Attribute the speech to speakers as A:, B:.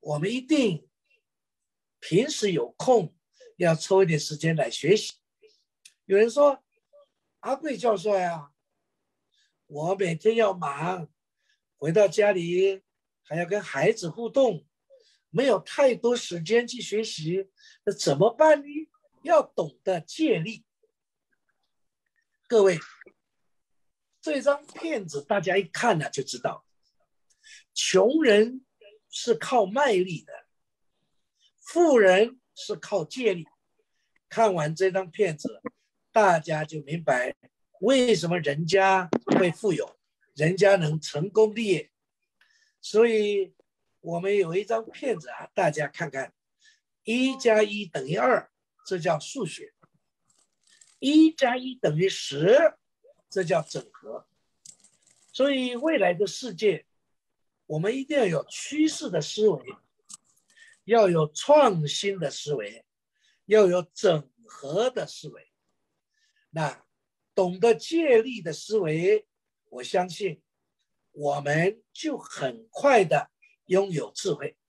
A: 我们一定平时有空要抽一点时间来学习。有人说，阿贵教授呀，我每天要忙，回到家里还要跟孩子互动，没有太多时间去学习，那怎么办呢？要懂得借力。各位，这张片子大家一看呢就知道，穷人是靠卖力的，富人是靠借力。看完这张片子，大家就明白为什么人家会富有，人家能成功立业。所以我们有一张片子啊，大家看看，1+1=2，这叫数学；1+1=10，这叫整合。所以未来的世界，我们一定要有趋势的思维，要有创新的思维，要有整合的思维。那懂得借力的思维，我相信我们就很快的拥有智慧。